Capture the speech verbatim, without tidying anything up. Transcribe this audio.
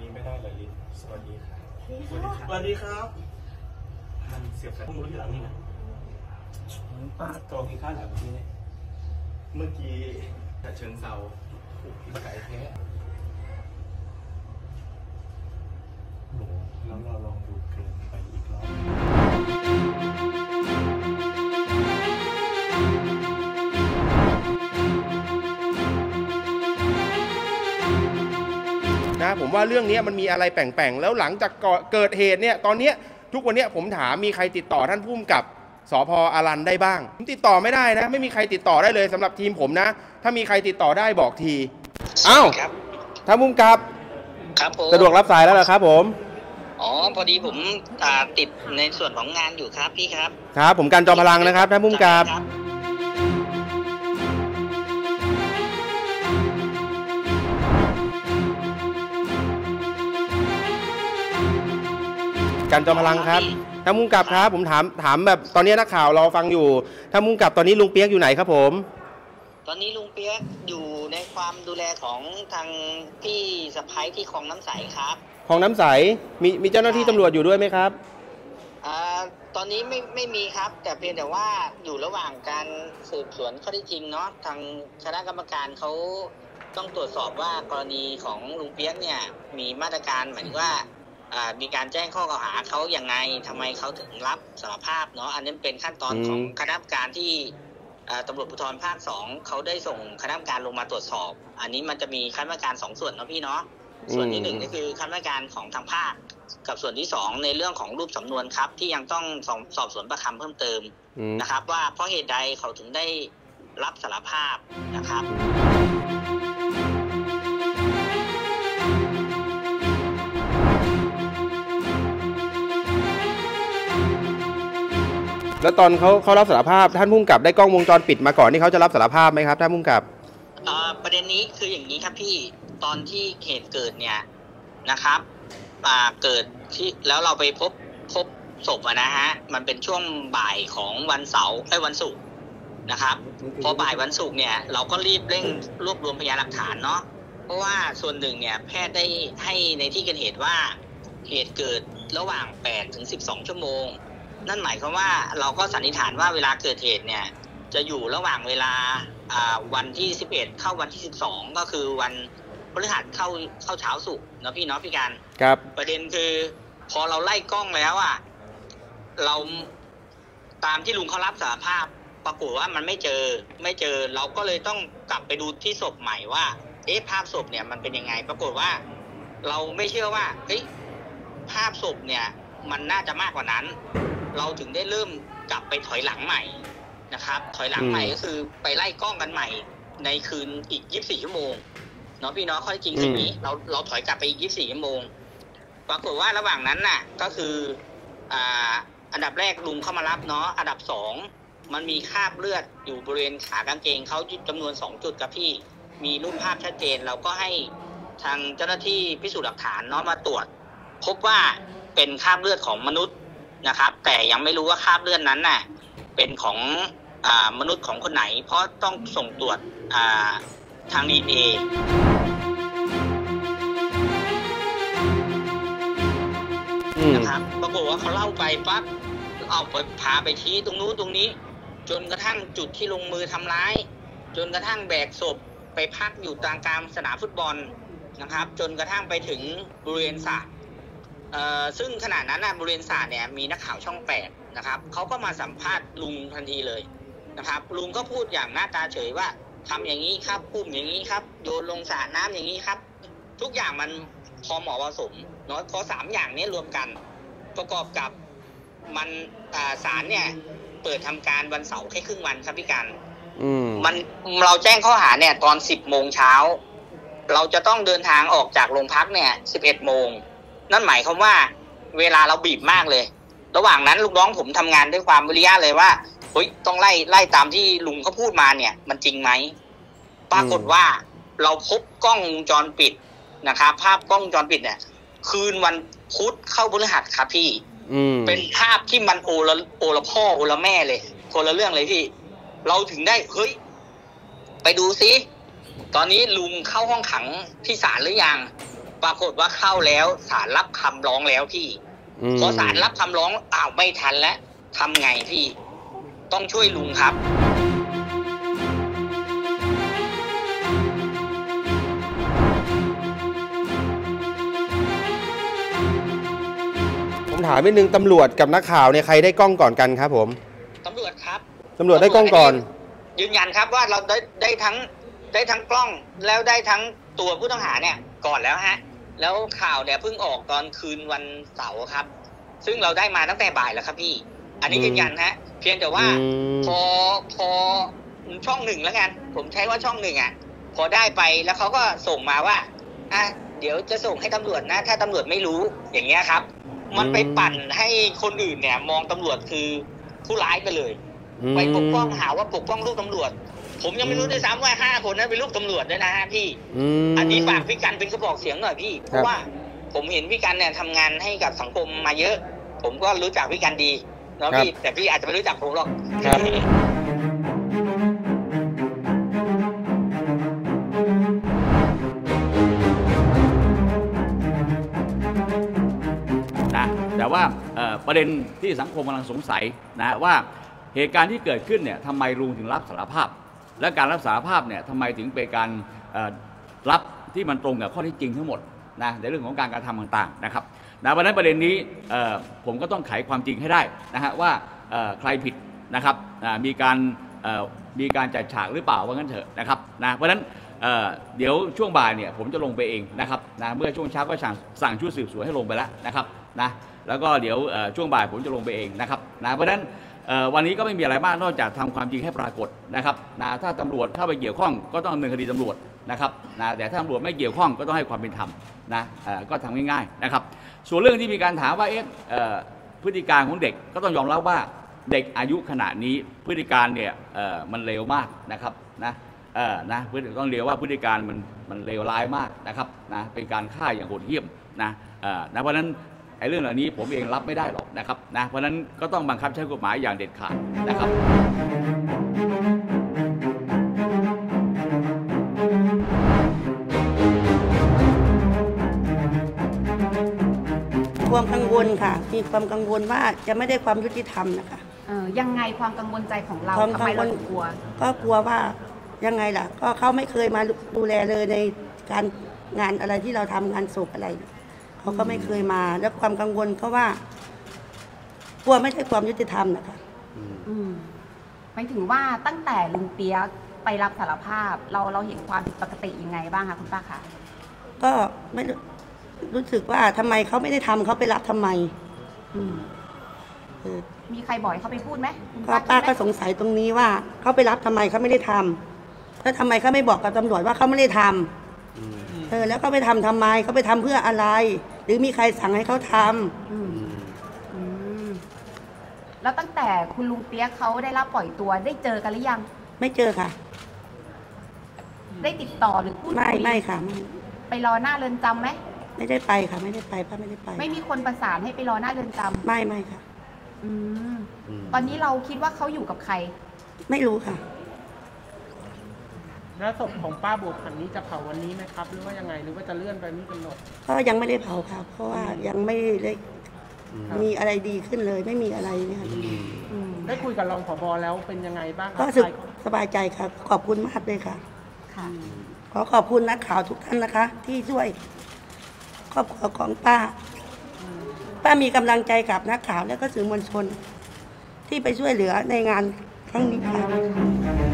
นี้ไม่ได้เลยลิศสวัสดีครับสวัสดีครับสวัสดีครับมันเสียบสายพุ่งรถอยู่หลังนี่นะป้าโตกินข้าวหลังเมื่อกี้เนี่ยเมื่อกี้แต่เชิงเซาถูกพิษไก่แท้โหแล้วเราลองดูเกินไปอีกรอบนะผมว่าเรื่องนี้มันมีอะไรแปลงๆแล้วหลังจากเกิดเหตุเนี่ยตอนนี้ทุกวันนี้ผมถามมีใครติดต่อท่านผู้กำกับสภ.อารันได้บ้างผมติดต่อไม่ได้นะไม่มีใครติดต่อได้เลยสำหรับทีมผมนะถ้ามีใครติดต่อได้บอกทีอ้าวท่านผู้กำกับครับผมสะดวกรับสายแล้วเหรอครับผมอ๋อพอดีผมติดในส่วนของงานอยู่ครับพี่ครับครับผมกันจอมพลังนะครับท่านผู้กำกับกันจอมพลังครับท่านผู้กำกับครับผมถามถามแบบตอนนี้นักข่าวเราฟังอยู่ท่านผู้กำกับตอนนี้ลุงเปียกอยู่ไหนครับผมตอนนี้ลุงเปียกอยู่ในความดูแลของทางพี่สะพ้ายที่คลองน้ำใสครับคลองน้ำใสมีมีเจ้าหน้าที่ตำรวจอยู่ด้วยไหมครับอ่าตอนนี้ไม่ไม่มีครับแต่เพียงแต่ว่าอยู่ระหว่างการสืบสวนข้อเท็จจริงเนาะทางคณะกรรมการเขาต้องตรวจสอบว่ากรณีของลุงเปียกเนี่ยมีมาตรการหมายถึงว่ามีการแจ้งข้อกล่าวหาเขาอย่างไงทำไมเขาถึงรับสารภาพเนาะอันนี้เป็นขั้นตอนของคณะกรรมการที่ตำรวจภูธรภาคสองเขาได้ส่งคณะกรรมการลงมาตรวจสอบอันนี้มันจะมีคณะกรรมการสองส่วนเนาะพี่เนาะส่วนที่หนึ่งก็คือคณะกรรมการของทางภาคกับส่วนที่สองในเรื่องของรูปสำนวนครับที่ยังต้องสอบสวนประคำเพิ่มเติมนะครับว่าเพราะเหตุใดเขาถึงได้รับสารภาพนะครับแล้วตอนเขาเขารับสารภาพท่านผู้กำกับได้กล้องวงจรปิดมาก่อนที่เขาจะรับสารภาพไหมครับท่านผู้กำกับประเด็นนี้คืออย่างนี้ครับพี่ตอนที่เหตุเกิดเนี่ยนะครับเกิดที่แล้วเราไปพบพบศพนะฮะมันเป็นช่วงบ่ายของวันเสาร์ไอ้วันศุกร์นะครับพอบ่ายวันศุกร์เนี่ยเราก็รีบเร่งรวบรวมพยานหลักฐานเนาะเพราะว่าส่วนหนึ่งเนี่ยแพทย์ได้ให้ในที่เกิดเหตุว่าเหตุเกิดระหว่างแปดถึงสิบสองชั่วโมงนั่นหมายความว่าเราก็สันนิษฐานว่าเวลาเกิดเหตุเนี่ยจะอยู่ระหว่างเวลาวันที่สิบเอ็ดเข้าวันที่สิบสองก็คือวันพฤหัสเข้าเข้าเช้าศุกร์เนาะพี่เนาะพี่การครับประเด็นคือพอเราไล่กล้องแล้วอ่ะเราตามที่ลุงเขารับสารภาพปรากฏว่ามันไม่เจอไม่เจอเราก็เลยต้องกลับไปดูที่ศพใหม่ว่าเอ๊ะภาพศพเนี่ยมันเป็นยังไงปรากฏว่าเราไม่เชื่อว่าเฮ้ยภาพศพเนี่ยมันน่าจะมากกว่านั้นเราถึงได้เริ่มกลับไปถอยหลังใหม่นะครับถอยหลังใหม่ก็คือไปไล่กล้องกันใหม่ในคืนอีกยี่สิบสี่ชั่วโมงเนาะพี่เนาะข้อจริงคือนี้เราเราถอยกลับไปอีกยี่สิบสี่ชั่วโมงปรากฏว่าระหว่างนั้นน่ะก็คืออ่าอันดับแรกลุงเข้ามารับเนาะอันดับสองมันมีคราบเลือดอยู่บริเวณขากางเกงเขาจำนวนสองจุดครับพี่มีรูปภาพชัดเจนเราก็ให้ทางเจ้าหน้าที่พิสูจน์หลักฐานเนาะมาตรวจพบว่าเป็นคราบเลือดของมนุษย์นะครับแต่ยังไม่รู้ว่าคราบเลือดนั้นน่ะเป็นของอ่ามนุษย์ของคนไหนเพราะต้องส่งตรวจอ่าทาง ดี เอ็น เอ นะครับปรากฏว่าเขาเล่าไปปั๊บเอาไปพาไปชี้ตรงนู้นตรงนี้จนกระทั่งจุดที่ลงมือทำร้ายจนกระทั่งแบกศพไปพักอยู่กลางกลางสนามฟุตบอลนะครับจนกระทั่งไปถึงบริเวณสระเอ่อซึ่งขณะนั้นนะบริเวณสระเนี่ยมีนักข่าวช่องแปดนะครับเขาก็มาสัมภาษณ์ลุงทันทีเลยนะครับลุงก็พูดอย่างหน้าตาเฉยว่าทำอย่างนี้ครับปุ่มอย่างนี้ครับโยนลงสระน้ำอย่างนี้ครับทุกอย่างมันพอเหมาะผสมเนาะพอสามอย่างนี้รวมกันประกอบกับมันศาลเนี่ยเปิดทำการวันเสาร์แค่ครึ่งวันครับพี่กันมันเราแจ้งข้อหาเนี่ยตอนสิบโมงเช้าเราจะต้องเดินทางออกจากโรงพักเนี่ยสิบเอ็ดโมงนั่นหมายความว่าเวลาเราบีบมากเลยระหว่างนั้นลูกน้องผมทำงานด้วยความวิริยะเลยว่าเฮ้ยต้องไล่ไล่ตามที่ลุงเขาพูดมาเนี่ยมันจริงไหมปรากฏว่าเราพบกล้องวงจรปิดนะครับภาพกล้องวงจรปิดเนี่ยคืนวันพุธเข้าพฤหัสครับพี่เป็นภาพที่มันโอละโอละพ่อโอละแม่เลยคนละเรื่องเลยพี่เราถึงได้เฮ้ยไปดูซิตอนนี้ลุงเข้าห้องขังที่ศาลหรือยังปรากฏว่าเข้าแล้วศาลรับคำร้องแล้วพี่พอศาลรับคำร้องอ้าวไม่ทันแล้วทำไงพี่ต้องช่วยลุงครับผมถามนิดนึงตำรวจกับนักข่าวเนี่ยใครได้กล้องก่อนกันครับผมตำรวจครับตำรวจได้กล้องก่อนยืนยันครับว่าเราได้ได้ทั้งได้ทั้งกล้องแล้วได้ทั้งตัวผู้ต้องหาเนี่ยก่อนแล้วฮะแล้วข่าวเนี่ยเพิ่งออกตอนคืนวันเสาร์ครับซึ่งเราได้มาตั้งแต่บ่ายแล้วครับพี่อันนี้ยืนยันฮะเพียงแต่ว่าพอพอช่องหนึ่งแล้วกันผมใช้ว่าช่องหนึ่งอ่ะพอได้ไปแล้วเขาก็ส่งมาว่าอ่ะเดี๋ยวจะส่งให้ตำรวจนะถ้าตำรวจไม่รู้อย่างเงี้ยครับมันไปปั่นให้คนอื่นเนี่ยมองตำรวจคือผู้ร้ายไปเลยไปปกป้องหาว่าปกป้องลูกตำรวจผมยังไม่รู้ด้วยซ้ำว่าห้าคนนั้นเป็นลูกตำรวจด้วยนะฮะพี่อันนี้ฝากพี่กันเป็นกระบอกเสียงหน่อยพี่เพราะว่าผมเห็นพี่กันเนี่ยทำงานให้กับสังคมมาเยอะผมก็รู้จักพี่กันดีเนาะพี่แต่พี่อาจจะไม่รู้จักผมหรอกนะแต่ว่าประเด็นที่สังคมกำลังสงสัยนะว่าเหตุการณ์ที่เกิดขึ้นเนี่ยทำไมลุงถึงรับสารภาพและการรับสารภาพเนี่ยทำไมถึงเป็นการรับที่มันตรงกับข้อเท็จจริงทั้งหมดนะในเรื่องของการกระทำต่างๆนะครับนะเพราะฉะนั้นประเด็นนี้ผมก็ต้องไขความจริงให้ได้นะฮะว่าใครผิดนะครับมีการมีการจัดฉากหรือเปล่าว่างั้นเถอะนะครับนะเพราะฉะนั้นเดี๋ยวช่วงบ่ายเนี่ยผมจะลงไปเองนะครับนะเมื่อช่วงเช้าก็สั่งสั่งชุดสืบสวนให้ลงไปแล้วนะครับนะแล้วก็เดี๋ยวช่วงบ่ายผมจะลงไปเองนะครับนะเพราะฉะนั้นวันนี้ก็ไม่มีอะไรมากนอกจากทำความจริงให้ปรากฏนะครับนะถ้าตำรวจเข้าไปเกี่ยวข้องก็ต้องดำเนินคดีตำรวจนะครับนะแต่ถ้าตำรวจไม่เกี่ยวข้องก็ต้องให้ความเป็นธรรมนะก็ทำง่ายๆนะครับส่วนเรื่องที่มีการถามว่าเอ๊ะพฤติการของเด็กก็ต้องยอมรับว่าเด็กอายุขนาดนี้พฤติการเนี่ยมันเลวมากนะครับนะนะเพื่อนต้องเรียกว่าพฤติการมันมันเลวร้ายมากนะครับนะเป็นการฆ่าอย่างโหดเหี้ยมนะนะเพราะฉะนั้นไอ้เรื่องเหล่านี้ผมเองรับไม่ได้หรอกนะครับนะเพราะฉะนั้นก็ต้องบังคับใช้กฎหมายอย่างเด็ดขาดนะครับความกังวลค่ะมีความกังวลว่าจะไม่ได้ความยุติธรรมนะคะเออยังไงความกังวลใจของเราทำไมเราถึงกลัวก็กลัวว่ายังไงล่ะก็เขาไม่เคยมาดูแลเลยในการงานอะไรที่เราทำงานศพอะไรเขาก็ไม่เคยมาแล้วความกังวลเพราะว่ากลัวไม่ใช่ความยุติธรรมนะคะอืมหมายถึงว่าตั้งแต่ลุงเปี๊ยกไปรับสารภาพเราเราเห็นความผิดปกติยังไงบ้างคะคุณป้าคะก็ไม่รู้สึกว่าทำไมเขาไม่ได้ทำเขาไปรับทำไมอืมมีใครบอกให้เขาไปพูดไหมก็ป้าก็สงสัยตรงนี้ว่าเขาไปรับทำไมเขาไม่ได้ทำแล้วทำไมเขาไม่บอกกับตำรวจว่าเขาไม่ได้ทำเออแล้วเขาไปทำทำไมเขาไปทำเพื่ออะไรหรือมีใครสั่งให้เขาทำแล้วตั้งแต่คุณลุงเปี๊ยกเขาได้รับปล่อยตัวได้เจอกันหรือยังไม่เจอค่ะได้ติดต่อหรือพูดไม่ไม่ค่ะไปรอหน้าเรือนจำไหมไม่ได้ไปค่ะไม่ได้ไปป้าไม่ได้ไปไม่มีคนประสานให้ไปรอหน้าเรือนจำไม่ไม่ค่ะอืมตอนนี้เราคิดว่าเขาอยู่กับใครไม่รู้ค่ะแล้วศพของป้าบัวผันนี้จะเผาวันนี้ไหมครับหรือว่ายังไงหรือว่าจะเลื่อนไปไม่กำหนดก็ยังไม่ได้เผาค่ะเพราะว่ายังไม่ได้มีอะไรดีขึ้นเลยไม่มีอะไรเนี่ยได้คุยกับรองผบ.แล้วเป็นยังไงบ้างก็สบายใจค่ะขอบคุณมากเลยค่ะค่ะขอขอบคุณนักข่าวทุกท่านนะคะที่ช่วยครอบครัวของป้าป้ามีกำลังใจกับนักข่าวและก็สื่อมวลชนที่ไปช่วยเหลือในงานครั้งนี้ค่ะ